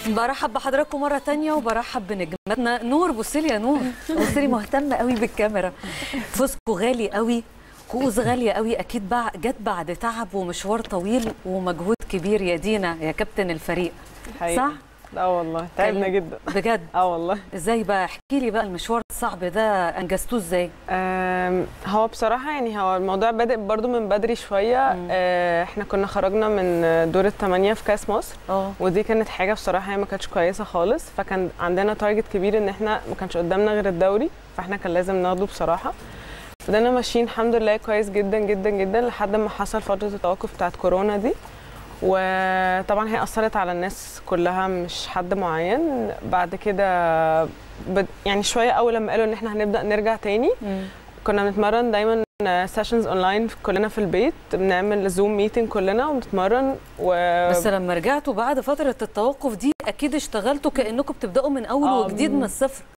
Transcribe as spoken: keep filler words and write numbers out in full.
برحب بحضراتكم مرة تانية وبرحب بنجمتنا نور. بصي لي يا نور، بصي لي مهتمة قوي بالكاميرا. فوزكو غالي قوي، كؤوس غالية قوي، أكيد بقى جت بعد تعب ومشوار طويل ومجهود كبير يا دينا يا كابتن الفريق. حقيقي. صح؟ اه والله تعبنا جدا بجد. اه والله. ازاي بقى؟ احكي لي بقى المشوار الصعب ده انجزتوه ازاي؟ هو بصراحه يعني هو الموضوع بادئ برضو من بدري شويه. آه احنا كنا خرجنا من دور الثمانيه في كاس مصر. اه ودي كانت حاجه بصراحه هي ما كانتش كويسه خالص، فكان عندنا تارجت كبير ان احنا ما كانش قدامنا غير الدوري، فاحنا كان لازم ناخده بصراحه. فضلنا ماشيين الحمد لله كويس جدا جدا جدا لحد ما حصل فتره التوقف بتاعت كورونا دي، وطبعا هي اثرت على الناس كلها مش حد معين. بعد كده يعني شويه اول لما قالوا ان احنا هنبدا نرجع تاني م. كنا بنتمرن دايما سيشنز اونلاين كلنا في البيت، بنعمل زوم ميتنج كلنا وبنتمرن و... بس لما رجعتوا بعد فتره التوقف دي اكيد اشتغلتوا كانكم بتبداوا من اول وجديد من الصفر.